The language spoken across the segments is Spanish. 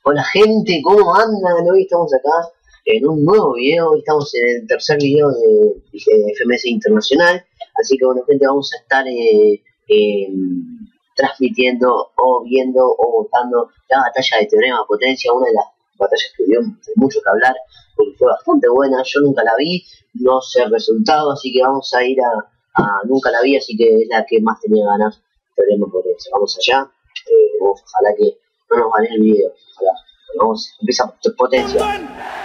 Hola gente, ¿cómo andan? Hoy estamos acá en un nuevo video, estamos en el tercer video de FMS Internacional, así que bueno gente, vamos a estar transmitiendo o viendo o votando la batalla de Teorema Potencia, una de las batallas que dio mucho que hablar, porque fue bastante buena. Yo nunca la vi, no sé el resultado, así que vamos a ir a nunca la vi, así que es la que más tenía ganas, Teorema Potencia. Vamos allá, ojalá que no nos gane el video, ojalá. Vamos, empieza Potencia.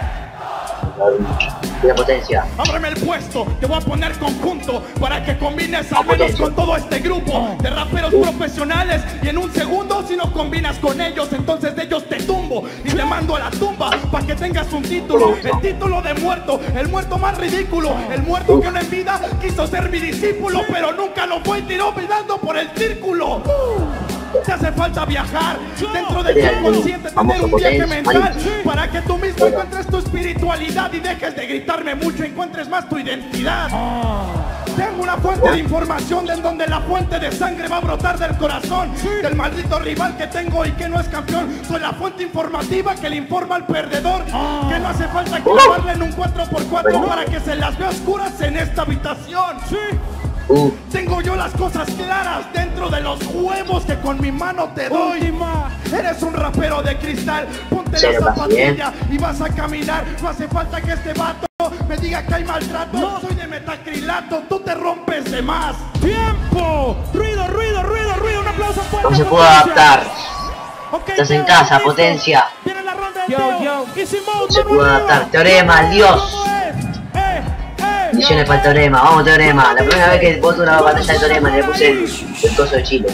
La Potencia. Ábreme el puesto, te voy a poner conjunto para que combines al menos con todo este grupo de raperos profesionales, y en un segundo si no combinas con ellos, entonces de ellos te tumbo y te mando a la tumba para que tengas un título, el título de muerto, el muerto más ridículo, el muerto que una en vida quiso ser mi discípulo, pero nunca lo fue y tiró olvidando por el círculo. Te hace falta viajar dentro del subconsciente, tener un viaje mental para que tú mismo encuentres tu espiritualidad y dejes de gritarme mucho, encuentres más tu identidad. Tengo una fuente de información de en donde la fuente de sangre va a brotar del corazón del maldito rival que tengo y que no es campeón. Soy la fuente informativa que le informa al perdedor que no hace falta clavarle en un 4x4 para que se las vea oscuras en esta habitación. Tengo yo las cosas claras dentro de los huevos que con mi mano te doy. Eres un rapero de cristal, ponte la zapatilla y vas a caminar. No hace falta que este vato me diga que hay maltrato. No soy de metacrilato, tú te rompes de más. ¡Tiempo! ¡Ruido, ruido, ruido, ruido! ¡Un aplauso fuerte! No se puede adaptar. Estás en casa, Potencia. Viene la ronda de Teo. No se puede adaptar. Teorema, Dios. Misiones para el Teorema, vamos Teorema. La primera vez que voto una batalla de Teorema le puse el coso de Chile.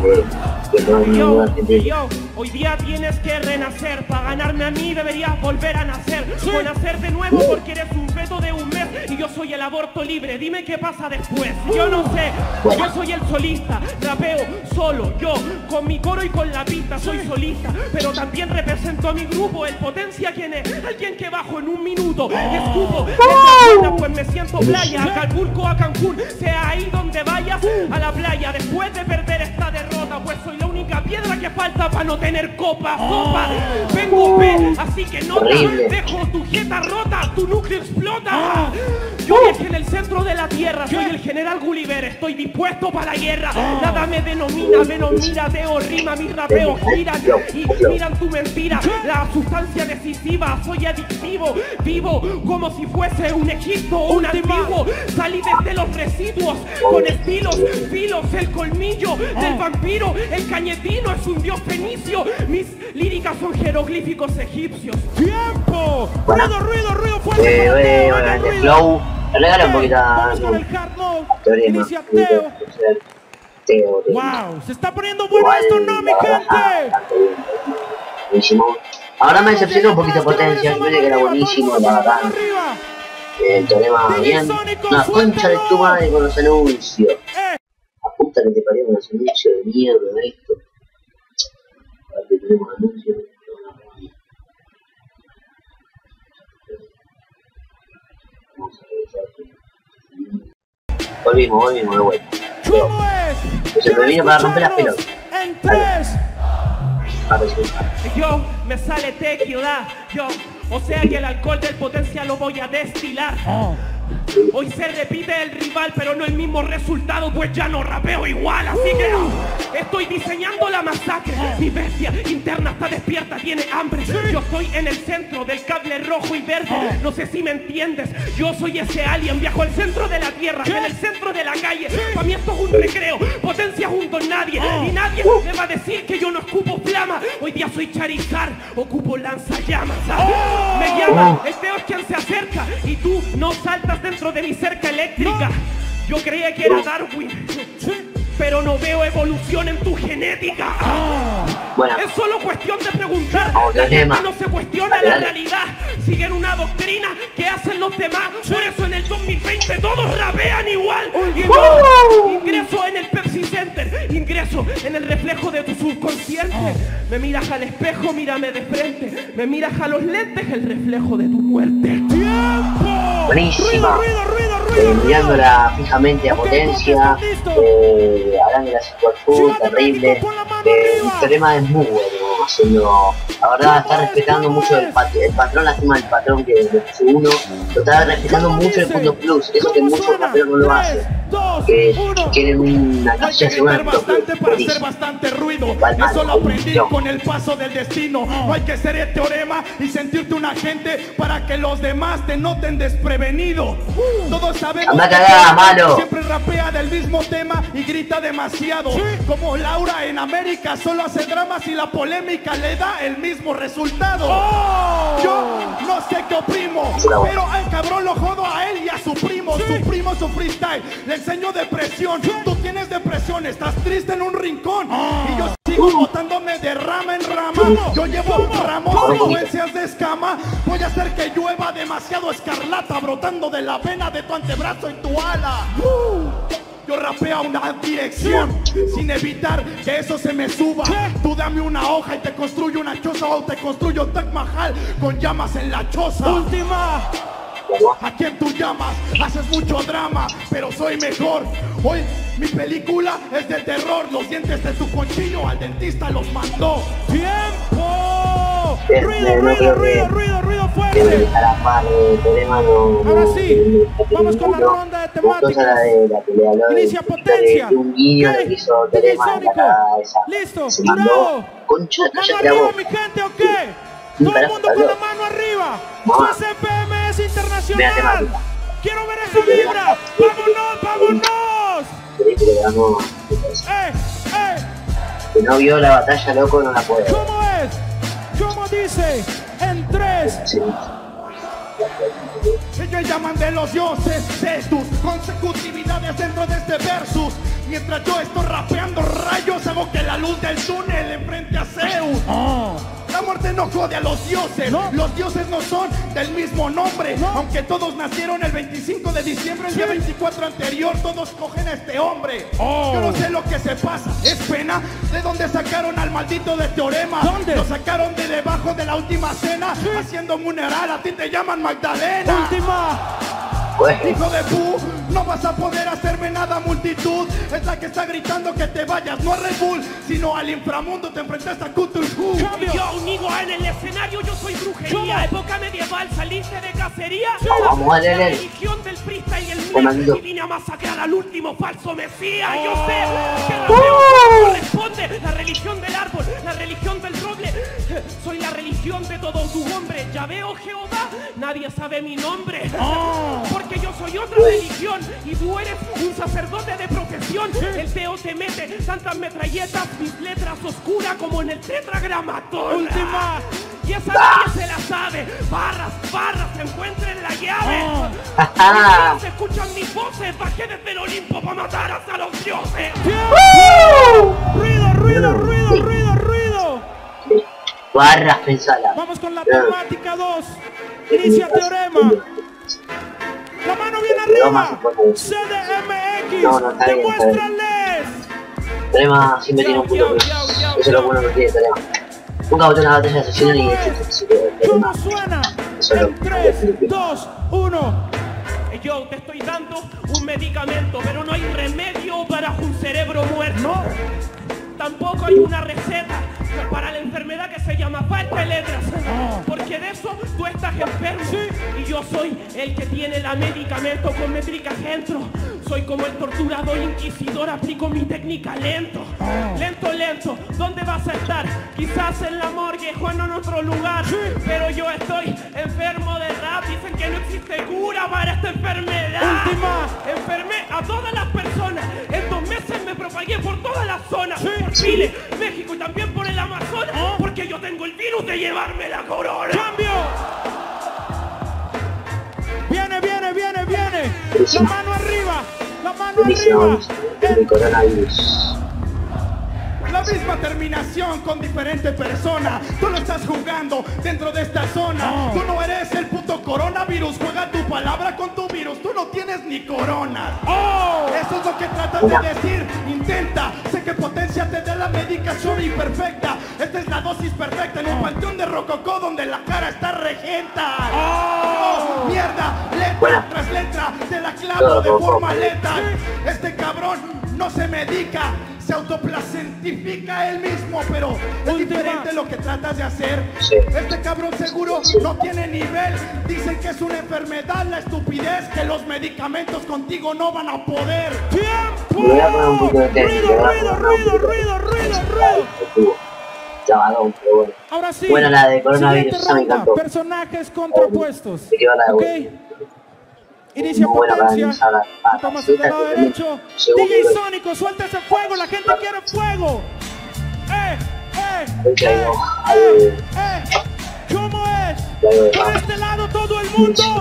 Hoy día tienes que renacer. Para ganarme a mí deberías volver a nacer. O nacer de nuevo porque eres un feto de un mes y yo soy el aborto libre. Dime qué pasa después. Yo no sé, yo soy el solista. Rapeo solo, yo, con mi coro y con la pista. Soy solista, pero también represento a mi grupo. El Potencia, ¿quién es? Alguien que bajo en un minuto. Escupo, pues me siento playa. A Acapulco, a Cancún, sea ahí donde vayas, a la playa. Después de perder esta derrota, pues soy la única piedra que falta para no tener copa. Vengo B, así que nota. Dejo tu jeta rota, tu núcleo explota. Yo viajé en el centro de la tierra, soy el general Gulliver, estoy dispuesto para la guerra. Nada me denomina, miradeo, rima, mis rapeos giran y miran tu mentira. La sustancia decisiva, soy adictivo, vivo como si fuese un Egipto o un antiguo. Salí desde los residuos con estilos, filos, el colmillo del vampiro, el cañetino es un dios fenicio. Mis líricas son jeroglíficos egipcios. ¡Tiempo! ¡Ruido, ruido, ruido fuerte! Flow. Regala un poquito a Teorema. ¡Wow! ¡Se está poniendo bueno esto, no, mi gente! Buenísimo. Ahora me decepcionó un poquito Potencia, yo pensé que era buenísimo, la verdad. Teorema bien. Una concha de tu madre con los anuncios. La puta que te parió con los anuncios de mierda esto. Ahora que tenemos anuncios. Vamos a revisar aquí. Volvimos de vuelta. Se me vino para romper las pelotas. Yo, me sale tequila, yo, o sea que el alcohol del Potencia lo voy a destilar. Hoy se repite el rival, pero no el mismo resultado, pues ya no rapeo igual. Así que estoy diseñando la masacre. Mi bestia interna está despierta, tiene hambre. Yo estoy en el centro del cable rojo y verde. No sé si me entiendes, yo soy ese alien. Viajo al centro de la tierra, en el centro de la calle. Para mí esto es un recreo, Potencia junto a nadie. Y nadie me va a decir que yo no escupo flama. Hoy día soy Charizard, ocupo lanzallamas. Me llama, el feo es quien se acerca y tú no saltas dentro de mi cerca eléctrica. Yo creía que era Darwin, pero no veo evolución en tu genética. Es solo cuestión de preguntar. La gente no se cuestiona la realidad. Siguen una doctrina que hacen los demás. Por eso en el 2020 todos rapean igual. Y yo ingreso en el Pepsi Center, ingreso en el reflejo de tu subconsciente. Me miras al espejo, mírame de frente. Me miras a los lentes, el reflejo de tu muerte. ¡Tiempo! Buenísima. Mirándola fijamente a Potencia, hablando de la situación terrible. El Teorema es muy bueno. haciendo, la verdad está respetando mucho el patrón, lástima del patrón que le puso uno, lo está respetando mucho el punto plus, eso que muchos raperos no lo hacen, que quieren una casilla segura del punto plus, para hacer bastante ruido, eso lo aprendí con el paso del destino, no hay que ser el teorema y sentirte un agente para que los demás te noten desprevenido, todos sabemos que siempre rapea del mismo tema y grita demasiado, como Laura en América solo hace dramas y la polémica le da el mismo resultado. Yo no sé qué oprimo, pero al cabrón lo jodo a él y a su primo su freestyle, le enseño depresión, tú tienes depresión, estás triste en un rincón y yo sigo botándome de rama en rama, yo llevo ramos de influencias de escama, voy a hacer que llueva demasiado escarlata brotando de la vena de tu antebrazo y tu ala. Yo rapeo a una dirección sin evitar que eso se me suba. Tú dame una hoja y te construyo una choza o te construyo Taj Mahal con llamas en la choza. Última. ¿A quién tú llamas? Haces mucho drama, pero soy mejor. Hoy mi película es de terror. Los dientes de tu conchillo al dentista los mandó. ¡Tiempo! Ruido fuerte. Ahora sí, vamos con la ronda de temáticas. Inicia potencia. Un guiño le hizo Telema en la cabeza. Listo, se mandó. Concha, mano arriba, mi gente, ¿o qué? Todo el mundo con la mano arriba. CPMS Internacional. Quiero ver esa vibra. ¡Vámonos! Si no vio la batalla, loco, no la puede. ¿Cómo es? ¿Cómo dice? En 3. Sí. Ellos llaman de los dioses tus consecutividades dentro de este versus. Mientras yo estoy rapeando rayos, hago que la luz del túnel enfrente a Zeus. La muerte no jode a los dioses, los dioses no son del mismo nombre, aunque todos nacieron el 25 de diciembre, el día 24 anterior, todos cogen a este hombre. Yo no sé lo que se pasa, es pena de dónde sacaron al maldito de Teorema. ¿Dónde? Lo sacaron de debajo de la última cena, haciendo funeral, a ti te llaman Magdalena. Última. Hijo de pu, no vas a poder hacerme nada, multitud. Es la que está gritando que te vayas, no a Red Bull, sino al inframundo, te enfrentaste a Cthulhu. Yo unigo en el escenario, yo soy brujería. Época medieval, saliste de cacería. Vamos, la religión del freestyle y el mío. Y vine a masacrar al último falso mesías. Yo sé que rapeo corresponde. La religión del árbol, la religión del roble. Soy la religión de todos tus hombres. Ya veo Jehová, nadie sabe mi nombre. Porque yo soy otra religión y tú eres un sacerdote de profesión. El feo te mete tantas metralletas, mis letras oscuras como en el tetragramatón. Última. Y esa nadie se la sabe. Barras, se encuentren la llave. Se escuchan mis voces. Bajé desde el Olimpo para matar hasta los dioses. Ruido. Barras, pensala. Vamos con la temática 2. Inicia Teorema. La mano bien arriba. CDMX. Demuéstrales. Teorema siempre tiene un punto plus. Eso es lo bueno que tiene Teorema. Nunca boté una batalla de asesino y ¿cómo suena? En 3, 2, 1. Yo te estoy dando un medicamento, pero no hay remedio para un cerebro muerto. Tampoco hay una receta para la enfermedad que se llama falta de letras. Porque de eso tú estás enfermo. Y yo soy el que tiene la medicamento con métricas dentro. Soy como el torturador inquisidor, aplico mi técnica lento. Lento. ¿Dónde vas a estar? Quizás en la morgue o en otro lugar. Pero yo estoy enfermo de rap. Dicen que no existe cura para esta enfermedad. Enfermé a todas las personas. En 2 meses me propagué por todas las zonas. Por Chile, México y también por el Amazonas. Porque yo tengo el virus de llevarme la corona. ¡Cambio! Viene. La mano arriba. El coronavirus. La misma terminación con diferente persona. Tú lo estás jugando dentro de esta zona. Tú no eres el puto coronavirus. Juega tu palabra con tu virus. Tú no tienes ni corona. Eso es lo que tratas de decir. Intenta. Sé que potencia te da la medicación imperfecta. Esta es la dosis perfecta en un panteón de rococó donde la cara está regenta. Mierda. Letra tras letra te la clavo de forma letal. Este cabrón no se medica. se autoplacentifica él mismo, pero es diferente lo que tratas de hacer. Sí. Este cabrón seguro no tiene nivel. Dicen que es una enfermedad la estupidez, que los medicamentos contigo no van a poder. Me voy a poner un poco de tenis. Ruido. Chavadón, pero bueno. Ahora sí. Buena la de coronavirus, Siguiente esa me ronda, encantó. personajes contrapuestos. Me quedó la de Ok. vuelta. Inicia Muy buena para Potencia. analizar la Tomas el lado derecho. Segundo DJ nivel. Sónico, suelta ese fuego. La gente quiere fuego. Ok, ¿Cómo es? Por este lado todo el mundo.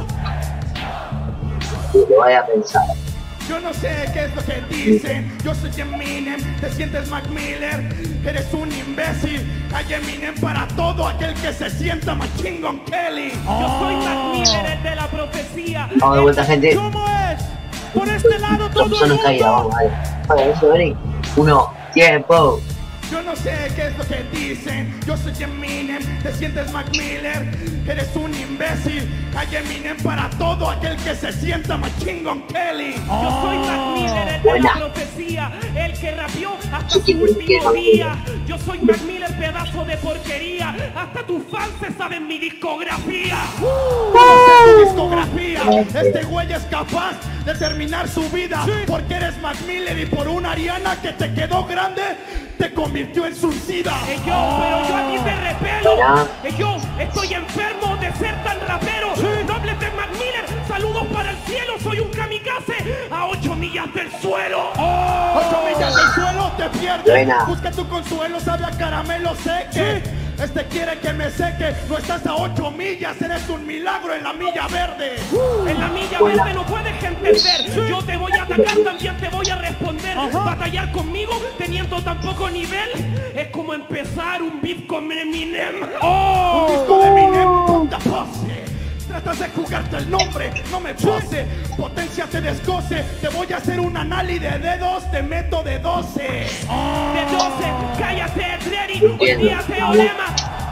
lo vaya a pensar. Yo no sé qué es lo que dicen. Yo soy Eminem, te sientes Mac Miller. Eres un imbécil. Hay Eminem para todo aquel que se sienta Machine Gun Kelly. Yo soy Mac Miller, el de la profecía. Vamos de vuelta, gente. ¿Cómo es? Por este lado todo Thompson el en caída, mundo. vamos, dale. Vale, eso, vení. 1, tiempo. Yo no sé qué es lo que dicen. Yo soy Eminem, te sientes Mac Miller. Eres un imbécil. Hay Eminem para todo aquel que se sienta Machine Gun Kelly. Yo soy Mac Miller, el de Buena. la profecía, el que rapeó hasta Sí, su que último entiendo. día. Yo soy Mac Miller, pedazo de porquería. Hasta tus fans se saben mi discografía. Tu discografía. Este güey es capaz de terminar su vida porque eres Mac Miller y por una Ariana que te quedó grande te convirtió en suicida. Pero yo a ti te repelo. Hola. Yo estoy enfermo de ser tan rapero. No hables de Mac Miller, saludos para el cielo. Soy un kamikaze a 8 millas del suelo. 8 millas del suelo te pierdes. Buena. Busca tu consuelo, sabe a caramelo seque. Este quiere que me seque. No estás a 8 millas, eres un milagro en la milla verde. En la milla verde no puedes entender. Yo te voy a atacar, también te voy a responder. Batallar conmigo teniendo tan poco nivel es como empezar un beat con Eminem. Un disco de Eminem, puta pose. Tratas de jugarte el nombre, no me pose. Potencia te descoce. Te voy a hacer un análisis de dedos, te meto de 12. De 12, cállate, Dreddy. Hoy día teorema.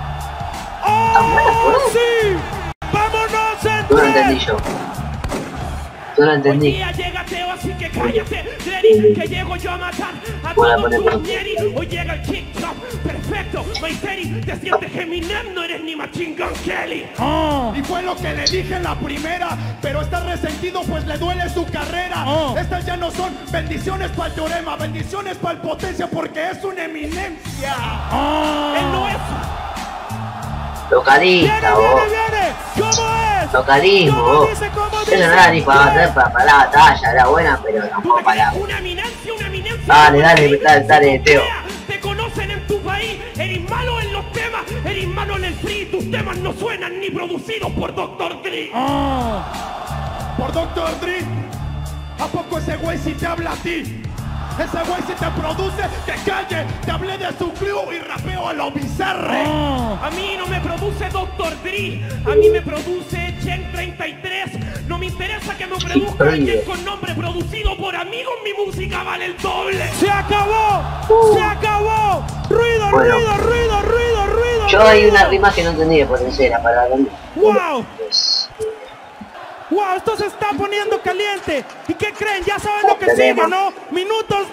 ¡Oh, sí! ¡Vámonos en No lo entendí yo. No lo Hoy entendí. día llega Teo, así que cállate, Dreddy, que llego yo a matar a Buena, todos buena, tus buena. ñeri. Hoy llega el kick top, perfecto, Maiteri, te sientes Eminem, no eres ni Machine Gun Kelly. Y fue lo que le dije en la primera, pero está resentido pues le duele su carrera. Estas ya no son bendiciones para el teorema, bendiciones para el potencia porque es una eminencia. Él no es. Localista, vos. Viene. ¿Cómo es? Localismo, ¿Cómo vos. dice? ¿Cómo Eso dice? no era ni para la batalla, era buena, pero Tú tampoco te para. crees una eminencia, Dale, dale, Teo. Te conocen en tu país, eres malo en los temas, eres malo en el free, tus temas no suenan ni producidos por Dr. Dre. Por Dr. Dre, ¿a poco ese güey si te habla a ti? Ese güey si te produce, que calle, te hablé de su crew y rapeo a lo bizarre. A mí no me produce Dr. Dre, a mí me produce Gen 33. No me interesa que me produzca alguien con nombre producido por amigos, mi música vale el doble. ¡Se acabó! ¡Se acabó! ¡Ruido, Bueno. ruido! Yo hay una rima que no entendí de potencia para la. ¡Wow! Pues, ¡Wow! Esto se está poniendo caliente. ¿Y qué creen? Ya saben lo que sigue, ¿no? Minutos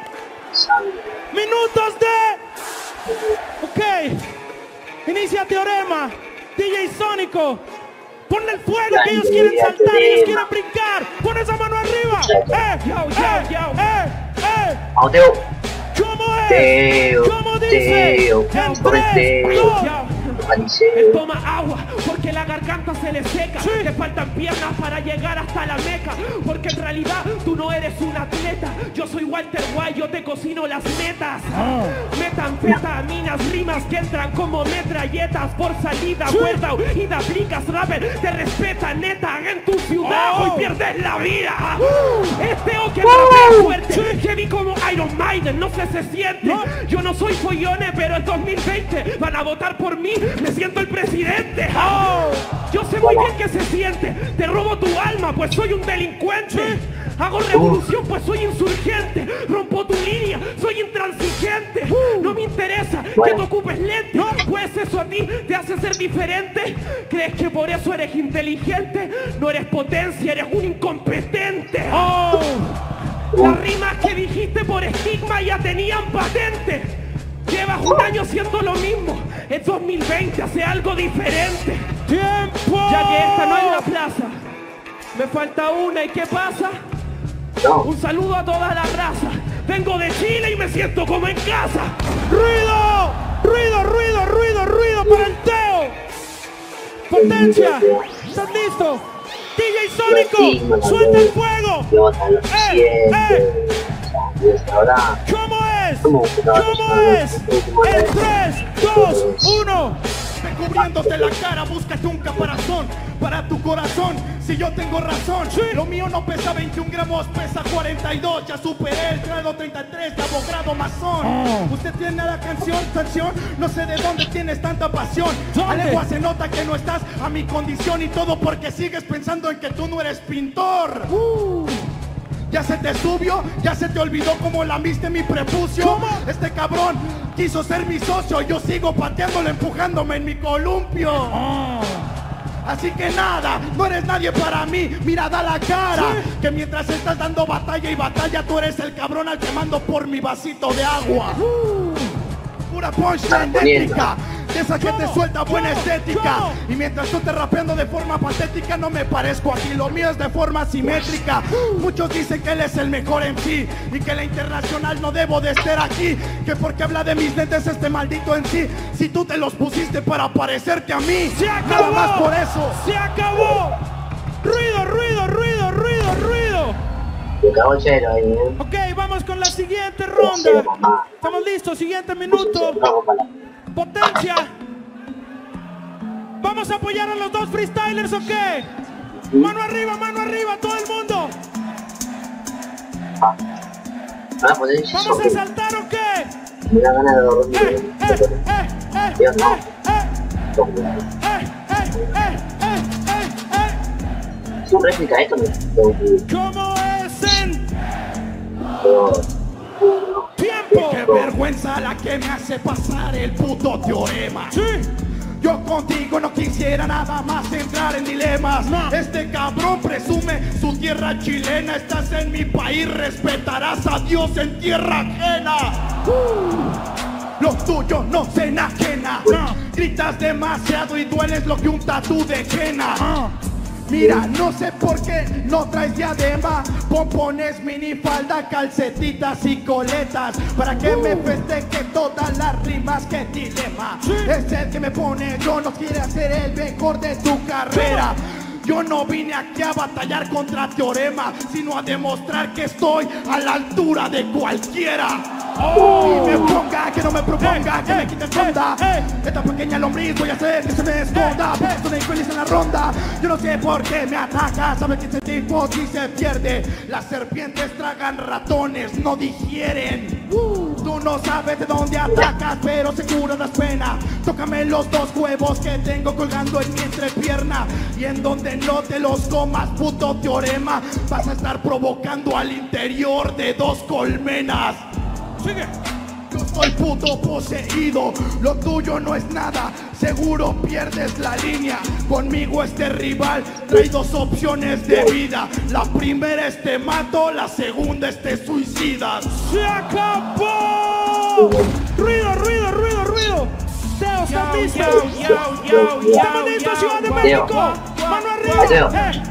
de... Ok. Inicia teorema. DJ Sónico. Ponle el fuego que ellos quieren saltar, ellos quieren brincar. Pon esa mano arriba. vamos, Teo. ¿Cómo es? Teo, ¿Cómo dice? Teo, En corre, 3, Teo. 2, Localicé. él toma agua porque la garganta se le seca. Te faltan piernas para llegar hasta la meca. Porque en realidad tú no eres un atleta. Yo soy Walter White, yo te cocino las metas. Metanfetaminas, rimas que entran como metralletas. Por salida, vuelta, huida, aplicas rapper. Te respeta, neta, en tu ciudad hoy pierdes la vida. Este o que rapea fuerte, heavy como Iron Maiden, no sé, se siente. Yo no soy follone, pero en 2020 van a votar por mí. Me siento el presidente. Yo sé muy bien que se siente. Te robo tu alma, pues soy un delincuente. Hago revolución, pues soy insurgente. Rompo tu línea, soy intransigente. No me interesa que te ocupes lente. Pues eso a ti te hace ser diferente. ¿Crees que por eso eres inteligente? No eres potencia, eres un incompetente. Las rimas que dijiste por estigma ya tenían patente. Llevas un año haciendo lo mismo. Es 2020, hace algo diferente. ¡Tiempo! Ya que esta no es la plaza, me falta una. ¿Y qué pasa? No. Un saludo a toda la raza. Vengo de Chile y me siento como en casa. ¡Ruido! ¡Ruido, ruido, ruido, ruido para el Teo! ¡Potencia! ¿Estás listo? DJ Sónico, suelta el fuego. Ahora, ¿Cómo es? ¿Cómo es? En 3, 2, 1. Cubriéndote la cara, búscate un caparazón para tu corazón. Si yo tengo razón, lo mío no pesa 21 gramos, pesa 42. Ya superé el grado 33 de abogado masón. Usted tiene la canción, no sé de dónde tienes tanta pasión. A legua se nota que no estás a mi condición y todo porque sigues pensando en que tú no eres pintor. Ya se te subió, ya se te olvidó cómo lamiste mi prepucio. ¿Cómo? Este cabrón quiso ser mi socio, yo sigo pateándolo, empujándome en mi columpio. Así que nada, no eres nadie para mí, mira, da la cara. Que mientras estás dando batalla y batalla, tú eres el cabrón al que mando por mi vasito de agua. Pura punchline épica, de esa que te suelta buena estética. Y mientras tú te rapeando de forma patética, no me parezco a ti, lo mío es de forma simétrica. Muchos dicen que él es el mejor en sí y que la internacional no debo de estar aquí. Que porque habla de mis lentes este maldito en sí, si tú te los pusiste para parecerte a mí. ¡Se acabó! Nada más por eso. ¡Se acabó! ¡Ruido, ruido, ruido, ruido, ruido! Ok, vamos con la siguiente ronda. Estamos listos, siguiente minuto. Potencia. Vamos a apoyar a los dos freestylers, ¿ok? Mano arriba, todo el mundo. Vamos a saltar, ¿ok? Me da ganas de dormir. Dios, no. Es un réplica esto, ¿Cómo es en tiempo? Qué vergüenza la que me hace pasar el puto teorema. Sí. Yo contigo no quisiera nada más entrar en dilemas. No. Este cabrón presume su tierra chilena. Estás en mi país, respetarás a Dios en tierra ajena. Lo tuyo no se enajena. Gritas demasiado y dueles lo que un tatú de henna. Mira, no sé por qué no traes diadema, pompones, minifalda, calcetitas y coletas. Para que me festeje todas las rimas que dilema. Es el que me pone, yo no quiero ser el mejor de tu carrera. Yo no vine aquí a batallar contra teorema, sino a demostrar que estoy a la altura de cualquiera. Y me ponga, que no me proponga, que me quite el sonda. Esta pequeña lombriz voy a hacer que se me esconda, porque estoy infeliz en la ronda. Yo no sé por qué me ataca, sabe que ese tipo sí se pierde. Las serpientes tragan ratones, no digieren. Tú no sabes de dónde atacas, pero seguro das pena. Tócame los dos huevos que tengo colgando en mi entrepierna. Y en donde no te los comas, puto teorema, vas a estar provocando al interior de dos colmenas. Sigue. Yo estoy puto poseído, lo tuyo no es nada, seguro pierdes la línea. Conmigo este rival trae dos opciones de vida. La primera es te mato, la segunda es te suicidas. ¡Se acabó! ¡Ruido, ruido, ruido, ruido! Teo, ¿estás listo? ¡Estamos listos, Ciudad de México! ¡Mano arriba!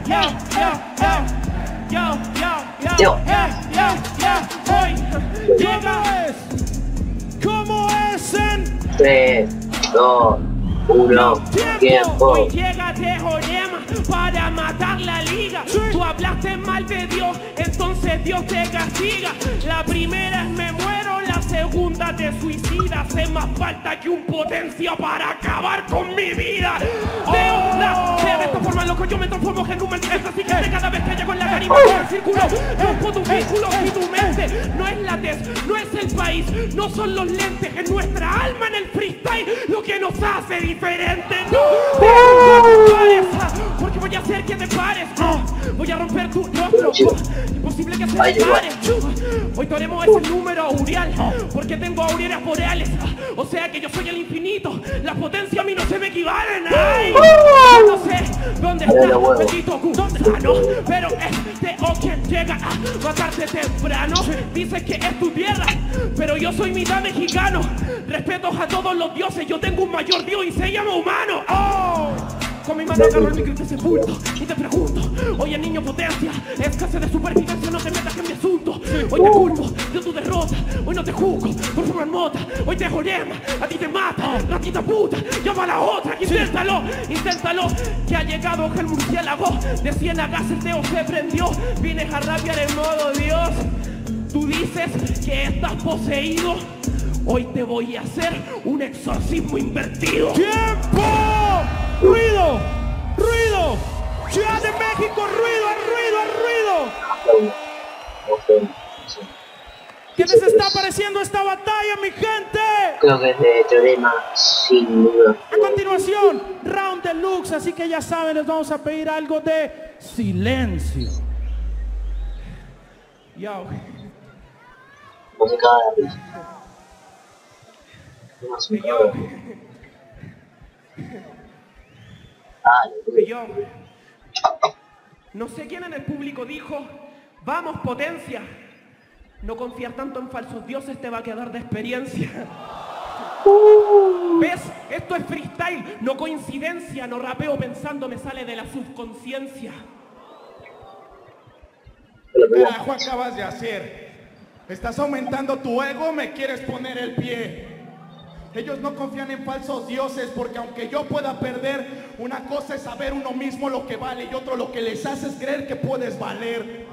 ¿Cómo es en 3, 2, 1, tiempo. Hoy llega teorema para matar la liga. Tú hablaste mal de Dios, entonces Dios te castiga. La primera es me muero, la segunda te suicidas. Hace más falta que un potencia para acabar con mi vida. De esta forma, loco, yo me transformo en un maldito. Así que cada vez que llego en la tarima por el círculo, rompo tu vínculo y tu mente. No es la tez, no es el país, no son los lentes, es nuestra alma en el freestyle lo que nos hace diferentes. No pares, porque voy a hacer que te pares. Voy a romper tu rostro, imposible que se te pare. Hoy tenemos ese número aureal, porque tengo aureolas boreales. O sea que yo soy el infinito, la potencia a mí no se me equivalen. Ay, no sé dónde está, bendito Q. ¿Dónde está? No, pero este llega a matarte temprano. Dices que es tu tierra, pero yo soy mitad mexicano. Respeto a todos los dioses, yo tengo un mayor dios y se llama humano. ¡Oh! Con mi mano agarro el micro y te sepulto y te pregunto: oye niño potencia, escasez de supervivencia, no te metas en mi asunto. Hoy te culpo de tu derrota, hoy no te juzgo por fumar mota. Hoy te jorema, a ti te mata, ratita puta, llama a la otra. Inténtalo, inténtalo, que ha llegado el murciélago. De Ciénagas el Teo se prendió, vienes a rapear en modo Dios. Tú dices que estás poseído, hoy te voy a hacer un exorcismo invertido. ¡Tiempo! ¡Ruido! ¡Ruido! ¡Ciudad de México! ¡Ruido! ¡Ruido! ¿Qué les está pareciendo esta batalla, mi gente? Creo que es de Teorema, sin duda. A continuación, round deluxe, así que ya saben, les vamos a pedir algo de silencio. Yo. No se caga de risa. No se caga de risa. Yo. No sé quién en el público dijo: vamos potencia, no confiar tanto en falsos dioses te va a quedar de experiencia. ¿Ves? Esto es freestyle, no coincidencia. No rapeo pensando, me sale de la subconsciencia. ¿Qué carajo acabas de hacer? ¿Estás aumentando tu ego o me quieres poner el pie? Ellos no confían en falsos dioses, porque aunque yo pueda perder, una cosa es saber uno mismo lo que vale y otro lo que les hace es creer que puedes valer.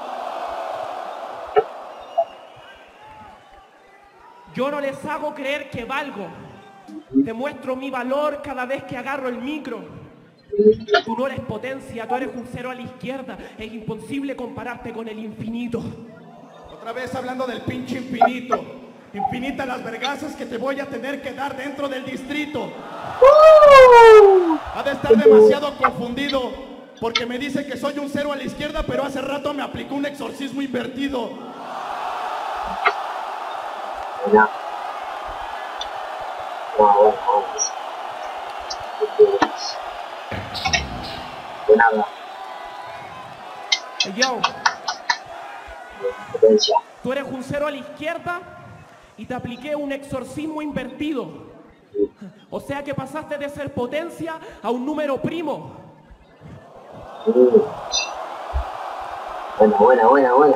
Yo no les hago creer que valgo. Demuestro mi valor cada vez que agarro el micro. Tú no eres potencia, tú eres un cero a la izquierda. Es imposible compararte con el infinito. Otra vez hablando del pinche infinito. Infinitas las vergazas que te voy a tener que dar dentro del distrito. Ha de estar demasiado confundido, porque me dice que soy un cero a la izquierda, pero hace rato me aplicó un exorcismo invertido. No. De nada. Yo. Potencia. Tú eres un cero a la izquierda y te apliqué un exorcismo invertido. O sea que pasaste de ser potencia a un número primo. Buena.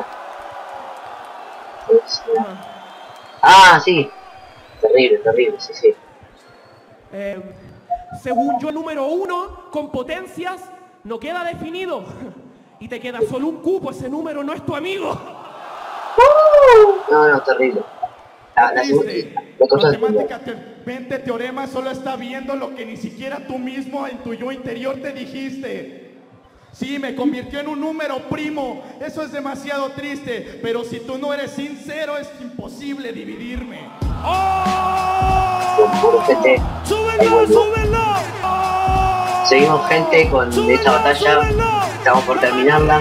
Ah, sí. Terrible, sí. Según yo, número 1, con potencias, no queda definido. Y te queda solo un cupo, ese número no es tu amigo. No, terrible. Matemáticamente teorema solo está viendo lo que ni siquiera tú mismo en tu yo interior te dijiste. Sí, me convirtió en un número primo. Eso es demasiado triste. Pero si tú no eres sincero, es imposible dividirme. ¡Súbenlo! Seguimos, gente, con esta batalla. Estamos por terminarla.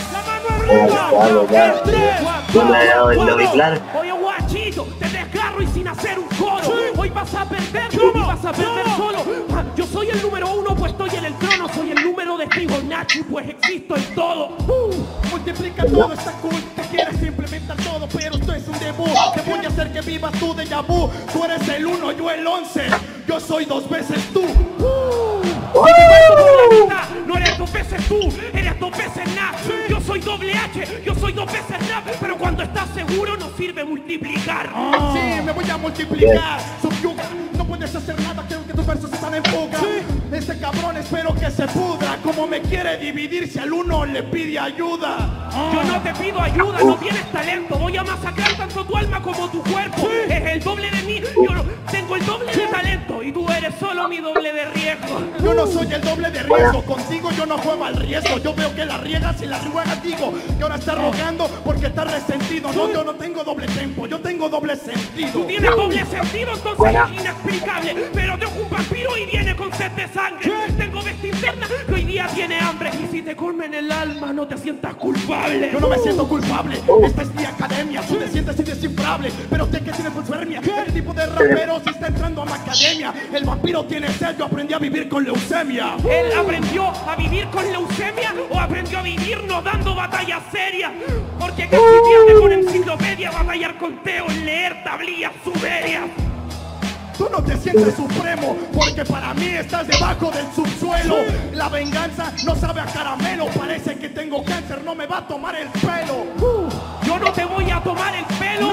No me ha dado el lobby claro. Oye, guachito, te desgarro y sin hacer un coro. Hoy vas a perder, y vas a perder solo. Yo soy el número 1, pues estoy en el trono. Soy el número de Fibonacci, pues existo en todo. Multiplica todo, está cool. Te quieres implementar todo, pero esto es un debut. Te voy a hacer que vivas tu déjà vu. Tú eres el 1, yo el 11. Yo soy 2 veces tú. Si te parto por la mitad, no eres 2 veces tú, eres 2 veces nada. Yo soy doble H, yo soy 2 veces rap. Pero cuando estás seguro no sirve multiplicar. Sí, me voy a multiplicar. Subyuga, no puedes hacer nada, creo que tus versos están en fuga. Ese cabrón espero que se pudra. Como me quiere dividir si al 1 le pide ayuda. Yo no te pido ayuda, no tienes talento. Voy a masacrar tanto tu alma como tu cuerpo. Es el doble de mí, yo tengo el doble de talento. Y tú eres solo mi doble de riesgo. Yo no soy el doble de riesgo, contigo yo no juego al riesgo. Yo veo que la riegas y la ruegas digo. Y ahora estás rogando porque estás resentido. No, yo no tengo doble tempo, yo tengo doble sentido. Tú tienes doble sentido, entonces es inexplicable. Pero tengo un vampiro y viene con sed de sangre. Tengo bestia interna que hoy día día tiene hambre y si te comen el alma no te sientas culpable. Yo no me siento culpable, esta es mi academia. Tú te sientes indescifrable, pero usted que tiene fosfermia. El tipo de rapero si está entrando a la academia. El vampiro tiene sed, yo aprendí a vivir con leucemia. ¿Él aprendió a vivir con leucemia o aprendió a vivir no dando batallas serias? Porque casi pierde con enciclopedia, batallar con Teo, leer tablillas sumerias. Tú no te sientes supremo, porque para mí estás debajo del subsuelo. La venganza no sabe a caramelo, parece que tengo cáncer, no me va a tomar el pelo. Yo no te voy a tomar el pelo.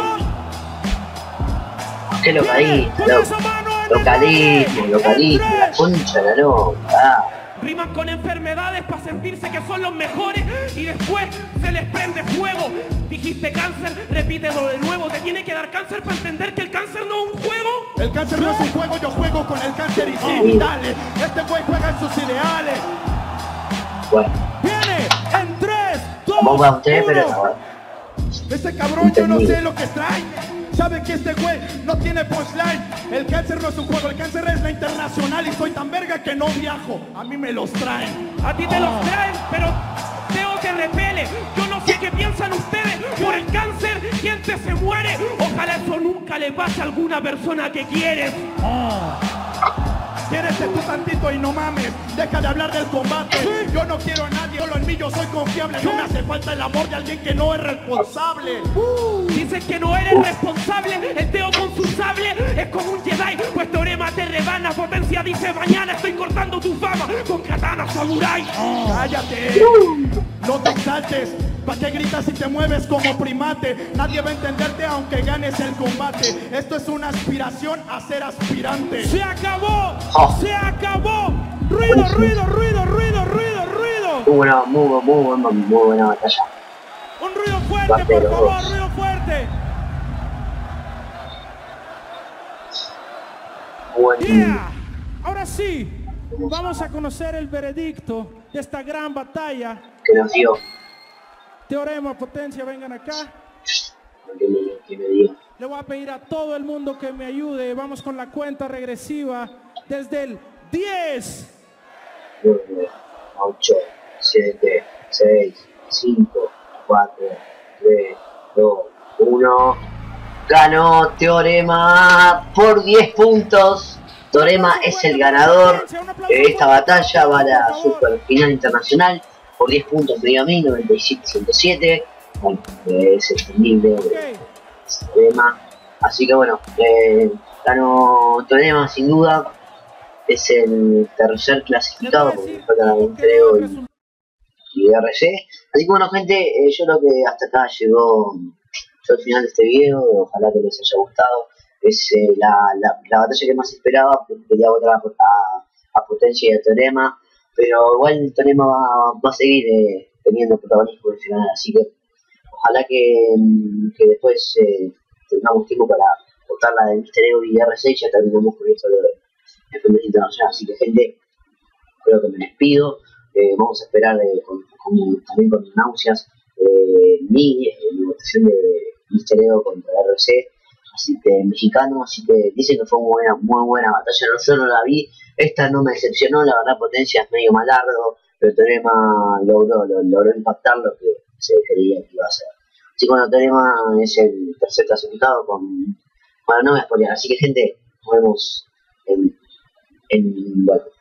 Qué localismo, la concha de la loca. Riman con enfermedades para sentirse que son los mejores y después se les prende fuego. Dijiste cáncer, repítelo de nuevo. Te tiene que dar cáncer para entender que el cáncer no es un juego. El cáncer no es un juego, yo juego con el cáncer y sí, dale. Este güey juega en sus ideales. Bueno. Viene en 3, 2, Vamos a usted, pero no. Este cabrón yo no sé lo que trae. Sabe que este güey no tiene punchline. El cáncer no es un juego, el cáncer es la internacional. Y soy tan verga que no viajo, a mí me los traen. A ti te los traen, pero Teo te repele. Yo no sé qué piensan ustedes. Por el cáncer, gente se muere. Ojalá eso nunca le pase a alguna persona que quieres. Quiérete tú tantito y no mames. Deja de hablar del combate. Yo no quiero a nadie, solo en mí yo soy confiable. No me hace falta el amor de alguien que no es responsable. Dices que no eres responsable. El Teo con su sable es como un Jedi. Pues Teorema te rebana. Potencia dice mañana estoy cortando tu fama con katana samurai. Cállate, no te exaltes. ¿Pa' qué gritas si te mueves como primate? Nadie va a entenderte aunque ganes el combate. Esto es una aspiración a ser aspirante. ¡Se acabó! ¡Se acabó! ¡Ruido, ruido, ruido, ruido, ruido, ruido! Muy buena batalla. Un ruido fuerte, por favor, ruido fuerte. Yeah. Ahora sí, vamos a conocer el veredicto de esta gran batalla. Que nos dio. Teorema, Potencia, vengan acá. Que me dio. Le voy a pedir a todo el mundo que me ayude. Vamos con la cuenta regresiva desde el 10. 9, 8, 7, 6, 5, 4, 3, 2, 1. Ganó Teorema por 10 puntos. Teorema es el ganador de esta batalla. Va a la super final internacional. Por 10 puntos me dio a mí, 97-107. Bueno, es entendible Teorema. Así que bueno, ganó Teorema sin duda. Es el tercer clasificado porque falta Creo y RC. Así que bueno gente, yo creo que hasta acá llegó el final de este video. Ojalá que les haya gustado. Es la batalla que más esperaba, porque quería votar a Potencia y a Teorema. Pero igual Teorema va a seguir teniendo protagonismo en el final, así que ojalá que después tengamos tiempo para votar la de Mr. Ego y RC y ya terminamos con esto de Femmes Internacional. Así que gente, creo que me despido. Vamos a esperar también con náuseas mi votación de Mr. Ego contra RC. Así que mexicano, así que dicen que fue muy buena batalla. Yo no la vi, esta no me decepcionó, la verdad Potencia es medio malardo, pero Teorema logró impactar lo que se creía que iba a ser. Así que bueno, Teorema es el tercer clasificado con... Bueno, no me voy a spoilear, así que gente, nos vemos bueno,